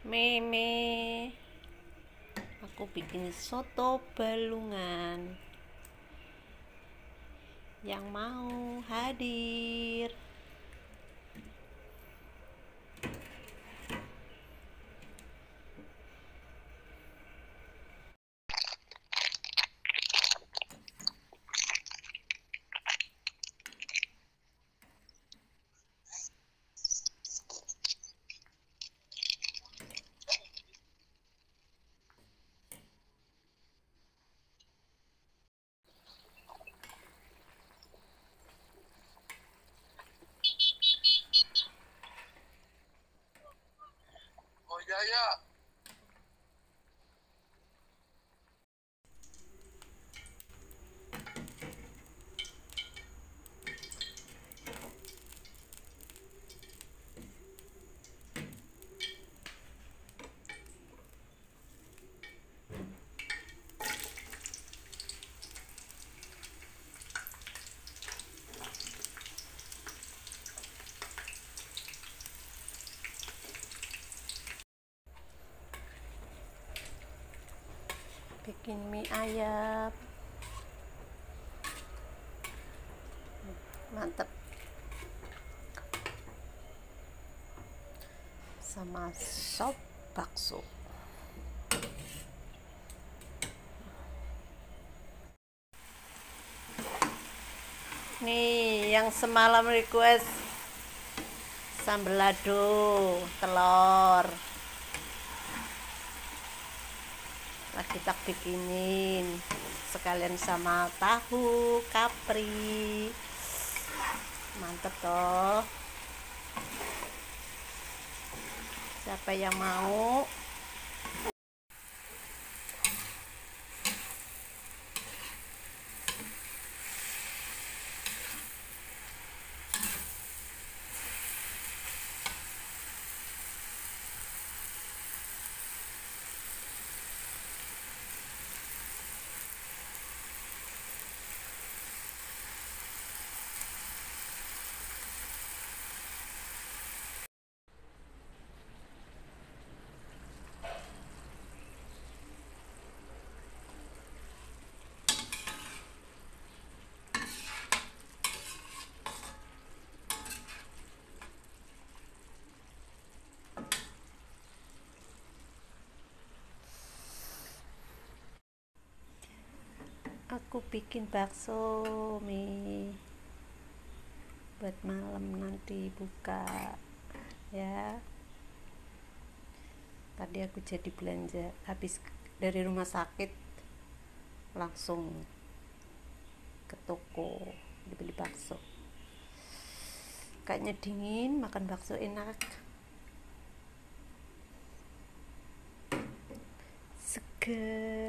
Meme, aku bikin soto balungan. Yang mau hadir? Oh iya ya. Bikin mie ayam. Mantep. Sama sop bakso. Nih yang semalam request sambal lado telur, lagi tak bikinin sekalian sama tahu kapri. Mantep toh. Siapa yang mau? Aku bikin bakso mie buat malam nanti buka ya. Tadi aku jadi belanja habis dari rumah sakit, langsung ke toko beli bakso. Kayaknya dingin, makan bakso enak, seger.